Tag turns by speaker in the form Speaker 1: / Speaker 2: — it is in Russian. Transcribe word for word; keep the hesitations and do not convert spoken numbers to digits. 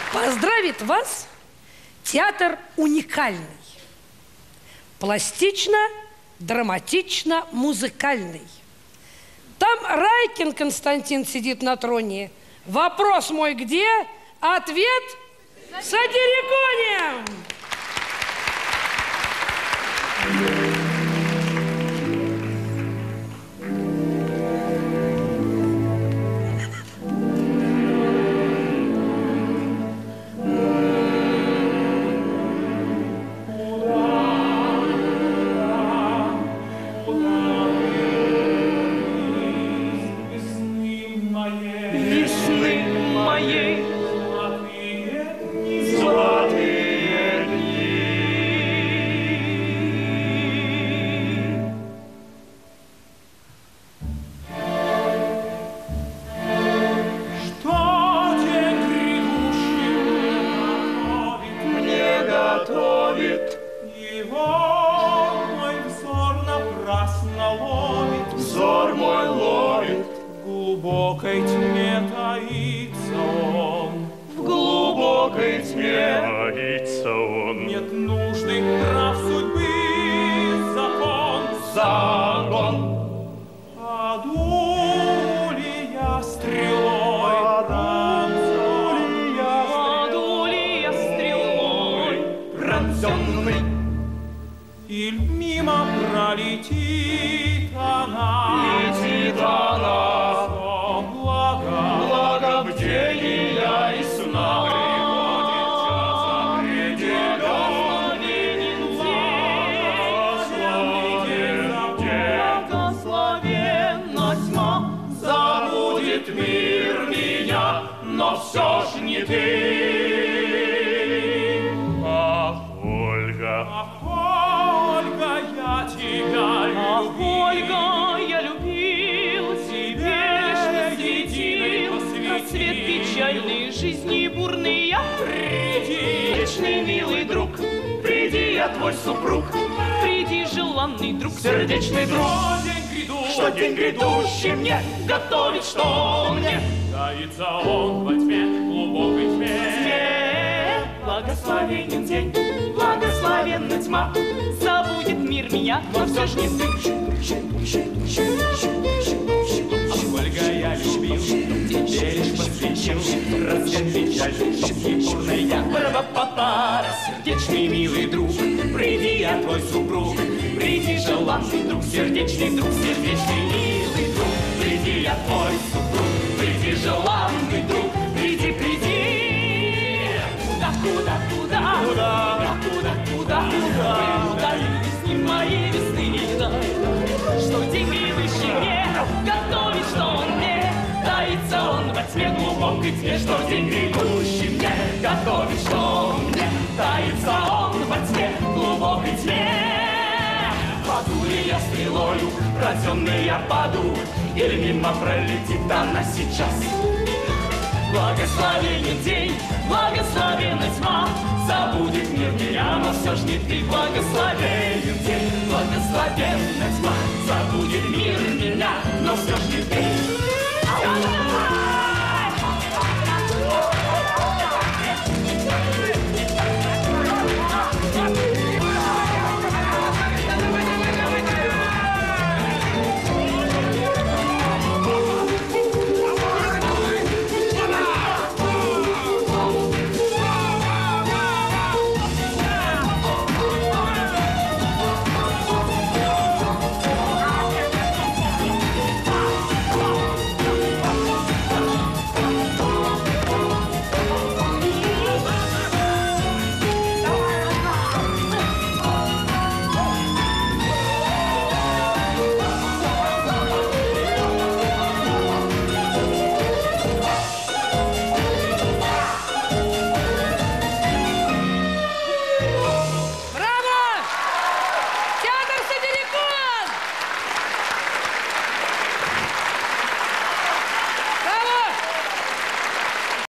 Speaker 1: Поздравит вас театр уникальный, пластично-драматично-музыкальный. Там Райкин Константин сидит на троне. Вопрос мой где? Ответ с Адериконем.
Speaker 2: Сердечный друг, что день грядущий мне готовит, что мне таится он во тьме, глубокой тьме. Тьме, благословенен день, благословенна тьма, забудет мир меня, но все ж не ты. Ольга, я любил, тебе лишь посвятил рассвет печальный, бурный я. Пара-па-па-пара, сердечный милый друг, приди, я твой супруг. Приди, желанный друг, сердечный друг, сердечный милый друг. Приди, я твой супруг, приди, желанный друг. Приди, приди. Куда, куда, куда, куда, куда, куда, куда, удались с ним мои весны. Что день грядущий мне готовит, что он мне таится он во тьме, глубокой тьме. Что день грядущий мне готовит, что он мне таится он во тьме, глубокой тьме. Паду ли я стрелою, рожденный я паду, или мимо пролетит она сейчас? Благословенен день, благословенна тьма, забудет мир меня, но все ж не ты. Благословенен день, благословенна тьма, забудет мир меня, но все ж не ты.